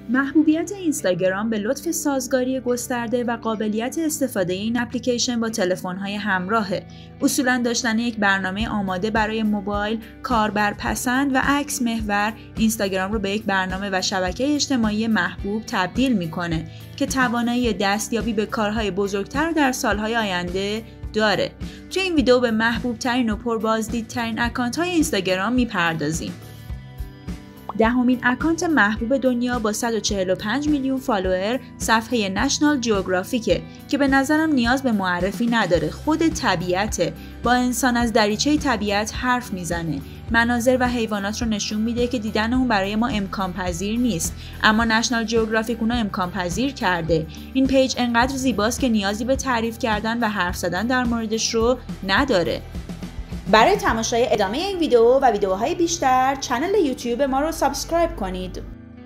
محبوبیت اینستاگرام به لطف سازگاری گسترده و قابلیت استفاده این اپلیکیشن با تلفن‌های همراهه. اصولاً داشتن یک برنامه آماده برای موبایل، کاربرپسند و عکس محور اینستاگرام رو به یک برنامه و شبکه اجتماعی محبوب تبدیل میکنه که توانایی دستیابی به کارهای بزرگتر در سالهای آینده داره. توی این ویدیو به محبوب ترین و پربازدیدترین اکانت های اینستاگرام میپردازیم. دهمین اکانت محبوب دنیا با 145 میلیون فالوور صفحه نشنال جیوگرافیکه که به نظرم نیاز به معرفی نداره. خود طبیعته، با انسان از دریچه طبیعت حرف میزنه، مناظر و حیوانات رو نشون میده که دیدن اون برای ما امکان پذیر نیست، اما نشنال جیوگرافیک اونو امکان پذیر کرده. این پیج انقدر زیباست که نیازی به تعریف کردن و حرف زدن در موردش رو نداره. برای تماشای ادامه این ویدیو و ویدیوهای بیشتر کانال یوتیوب ما رو سابسکرایب کنید.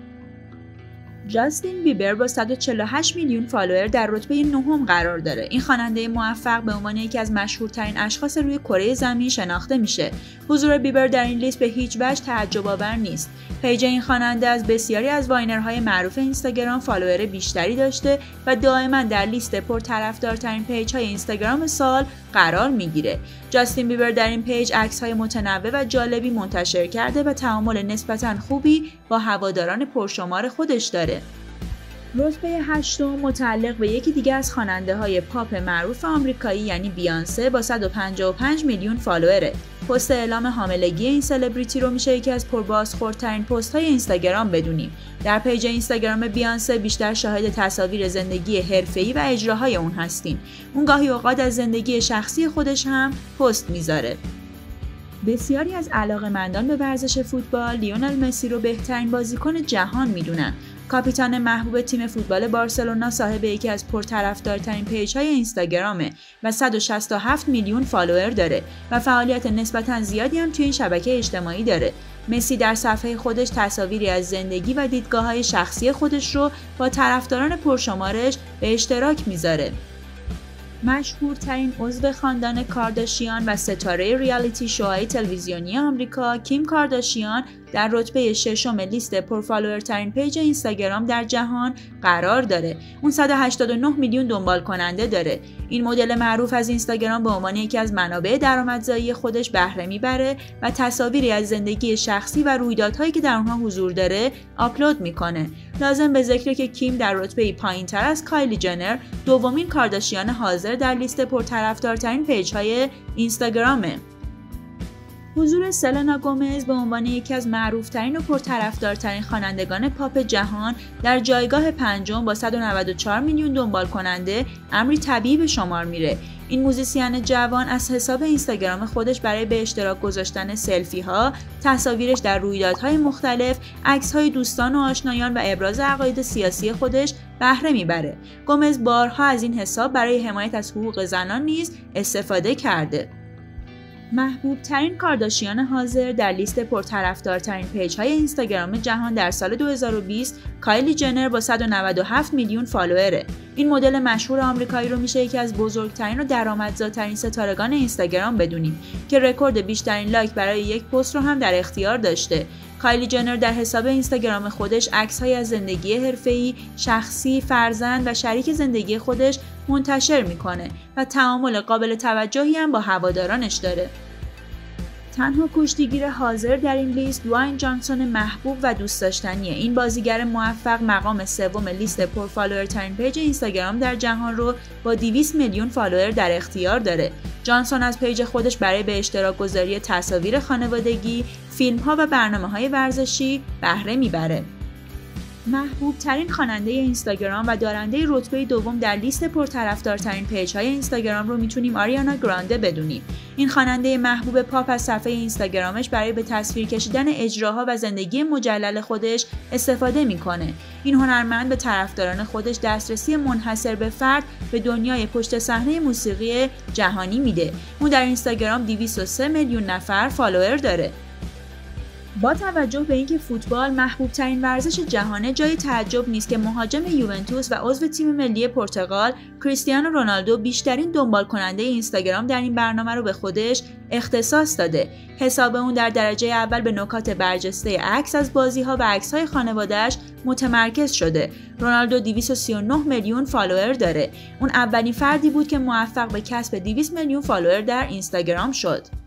جاستین بیبر با 148 میلیون فالوور در رتبه 9 قرار داره. این خواننده موفق به عنوان یکی از مشهورترین اشخاص روی کره زمین شناخته میشه. حضور بیبر در این لیست به هیچ وجه تعجب آور نیست. پیج این خواننده از بسیاری از واینرهای معروف اینستاگرام فالوور بیشتری داشته و دائما در لیست پرطرفدارترین پیج‌های اینستاگرام سال قرار میگیره. جاستین بیبر در این پیج عکس‌های متنوع و جالبی منتشر کرده و تعامل نسبتاً خوبی با هواداران پرشمار خودش داره. رتبه 8 متعلق به یکی دیگه از خواننده‌های پاپ معروف آمریکایی یعنی بیانسه با 155 میلیون فالووره. پست اعلام حاملگی این سلبریتی رو میشه یکی از پربازخوردترین پست‌های اینستاگرام بدونیم. در پیج اینستاگرام بیانسه بیشتر شاهد تصاویر زندگی حرفه‌ای و اجراهای اون هستیم. اون گاهی اوقات از زندگی شخصی خودش هم پست میذاره. بسیاری از علاقه‌مندان به ورزش فوتبال لیونل مسی رو بهترین بازیکن جهان میدونن. کاپیتان محبوب تیم فوتبال بارسلونا صاحب یکی از پرطرفدارترین پیج‌های اینستاگرامه و 167 میلیون فالوور داره و فعالیت نسبتاً زیادی هم توی این شبکه اجتماعی داره. مسی در صفحه خودش تصاویری از زندگی و دیدگاه‌های شخصی خودش رو با طرفداران پرشمارش به اشتراک میذاره. مشهورترین عضو خاندان کارداشیان و ستاره ریالیتی شوهای تلویزیونی آمریکا کیم کارداشیان در رتبه 6 لیست پرفالوورترین پیج اینستاگرام در جهان قرار داره. اون 189 میلیون دنبال کننده داره. این مدل معروف از اینستاگرام به عنوان یکی از منابع درآمدزایی خودش بهره میبره و تصاویری از زندگی شخصی و رویدادهایی که در اونها حضور داره آپلود میکنه. لازم به ذکره که کیم در رتبه پایینتر از کایلی جنر دومین کارداشیان حاضر در لیست پرطرفدارترین پیج‌های اینستاگرامه. حضور سلنا گومز به عنوان یکی از معروفترین و پرطرفدارترین خوانندگان پاپ جهان در جایگاه پنجم با 194 میلیون دنبال کننده امری طبیعی به شمار میره. این موزیسین جوان از حساب اینستاگرام خودش برای به اشتراک گذاشتن سلفی ها، تصاویرش در رویدادهای مختلف، عکس‌های دوستان و آشنایان و ابراز عقاید سیاسی خودش بهره میبره. گومز بارها از این حساب برای حمایت از حقوق زنان نیز استفاده کرده. محبوب ترین کارداشیان حاضر در لیست پرطرفدارترین پیج‌های اینستاگرام جهان در سال 2020 کایلی جنر با 197 میلیون فالووره. این مدل مشهور آمریکایی رو میشه یکی از بزرگترین و درآمدزاترین ستارگان اینستاگرام بدونیم که رکورد بیشترین لایک برای یک پست رو هم در اختیار داشته. کایلی جنر در حساب اینستاگرام خودش عکس‌هایی از زندگی حرفه‌ای، شخصی، فرزند و شریک زندگی خودش منتشر میکنه و تعامل قابل توجهی هم با هوادارانش داره. تنها کشتیگیر حاضر در این لیست دواین جانسون محبوب و دوست داشتنیه. این بازیگر موفق مقام سوم لیست پرفالوورترین پیج اینستاگرام در جهان رو با 200 میلیون فالوور در اختیار داره. جانسون از پیج خودش برای به اشتراک گذاری تصاویر خانوادگی، فیلم‌ها و برنامه‌های ورزشی بهره میبره. محبوب ترین خواننده اینستاگرام و دارنده رتبه دوم در لیست پرطرفدارترین پیج‌های اینستاگرام رو میتونیم آریانا گرانده بدونیم. این خواننده محبوب پاپ از صفحه اینستاگرامش برای به تصویر کشیدن اجراها و زندگی مجلل خودش استفاده میکنه. این هنرمند به طرفداران خودش دسترسی منحصر به فرد به دنیای پشت صحنه موسیقی جهانی میده. اون در اینستاگرام 203 میلیون نفر فالوور داره. با توجه به اینکه فوتبال محبوب ترین ورزش جهانه، جای تعجب نیست که مهاجم یوونتوس و عضو تیم ملی پرتغال کریستیانو رونالدو بیشترین دنبال کننده اینستاگرام در این برنامه رو به خودش اختصاص داده. حساب اون در درجه اول به نکات برجسته عکس از بازی‌ها و عکس‌های خانواده‌اش متمرکز شده. رونالدو 239 میلیون فالوور داره. اون اولین فردی بود که موفق به کسب 200 میلیون فالوور در اینستاگرام شد.